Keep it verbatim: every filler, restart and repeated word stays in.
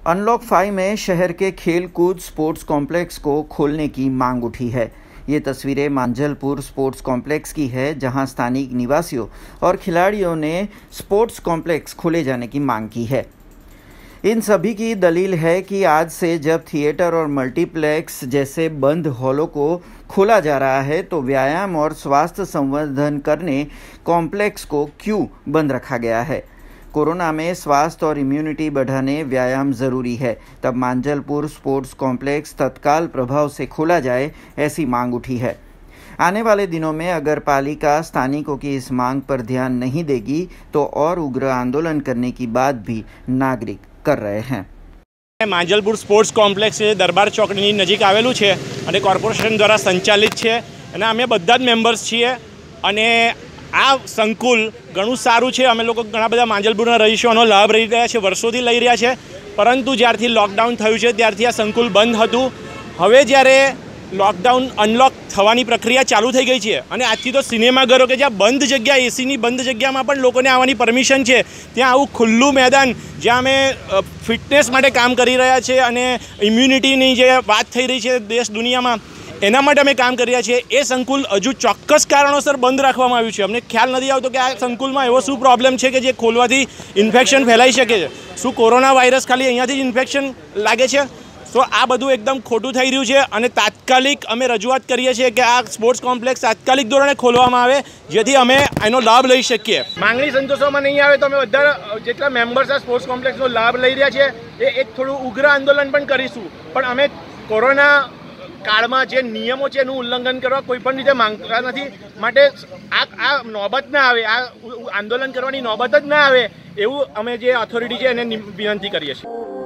Unlock five में शहर के खेल कूद स्पोर्ट्स कॉम्प्लेक्स को खोलने की मांग उठी है। ये तस्वीरें मांजलपुर स्पोर्ट्स कॉम्प्लेक्स की है, जहां स्थानीय निवासियों और खिलाड़ियों ने स्पोर्ट्स कॉम्प्लेक्स खोले जाने की मांग की है। इन सभी की दलील है कि आज से जब थिएटर और मल्टीप्लेक्स जैसे बंद हॉलों को खोला जा रहा है, तो व्यायाम और स्वास्थ्य संवर्धन करने कॉम्प्लेक्स को क्यों बंद रखा गया है। कोरोना में स्वास्थ्य और इम्यूनिटी बढ़ाने व्यायाम जरूरी है, तब मांजलपुर स्पोर्ट्स कॉम्प्लेक्स तत्काल प्रभाव से खोला जाए, ऐसी मांग उठी है। आने वाले दिनों में अगर पालिका स्थानिकों की इस मांग पर ध्यान नहीं देगी तो और उग्र आंदोलन करने की बात भी नागरिक कर रहे हैं। मांजलपुर स्पोर्ट्स कॉम्प्लेक्स दरबार चौकनी नजीक आवेलू छे अने कॉर्पोरेशन द्वारा संचालित छे अने अमे बधा ज मेम्बर्स छीए अने आ संकुल घणुं सारूं छे। अमे लोको घणा बधा मांजलपुરના રહીશોનો લાભ લઈ રહ્યા છે, વર્ષોથી લઈ રહ્યા છે, પરંતુ જ્યારથી લોકડાઉન થયું છે ત્યારથી આ સંકુલ બંધ હતું। હવે જ્યારે લોકડાઉન અનલોક થવાની પ્રક્રિયા ચાલુ થઈ ગઈ છે અને આજથી તો સિનેમાઘરો કે જ્યાં બંધ જગ્યા એસીની બંધ જગ્યામાં પણ લોકોને આવવાની પરમિશન છે, ત્યાં આવું ખુલ્લું મેદાન જ્યાં અમે ફિટનેસ માટે કામ કરી રહ્યા છે અને ઇમ્યુનિટીની જે વાત થઈ રહી છે દેશ દુનિયામાં, એના માટે અમે કામ કરી રહ્યા છીએ। એ સંકુલ હજુ ચોક્કસ કારણોસર બંધ રાખવામાં આવ્યું છે। અમને ખ્યાલ નથી આવતો કે આ સંકુલમાં એવો શું પ્રોબ્લેમ છે કે જે ખોલવાથી ઇન્ફેક્શન ફેલાઈ શકે છે। શું કોરોના વાયરસ ખાલી અહીંયાથી જ ઇન્ફેક્શન લાગે છે? તો આ બધું એકદમ ખોટું થઈ રહ્યું છે અને તાત્કાલિક અમે રજૂઆત કરીએ છીએ કે આ સ્પોર્ટ્સ કોમ્પ્લેક્સ તાત્કાલિક ધોરણે ખોલવામાં આવે, જેથી અમે એનો લાભ લઈ શકીએ। માંગણી સંતોષવામાં નહીં આવે તો અમે બધા જેટલા મેમ્બર્સ આ સ્પોર્ટ્સ કોમ્પ્લેક્સનો લાભ લઈ રહ્યા છે એ એક થોડું ઉગ્ર આંદોલન પણ કરીશું, પણ અમે કોરોના કાળમાં જે નિયમો છે એનું ઉલ્લંઘન કરવા કોઈ પણ રીતે માંગતા નથી। માટે આ આ નોબત ના આવે, આ આંદોલન કરવાની નોબત જ ના આવે એવું અમે જે ઓથોરિટી છે એને વિનંતી કરીએ છીએ।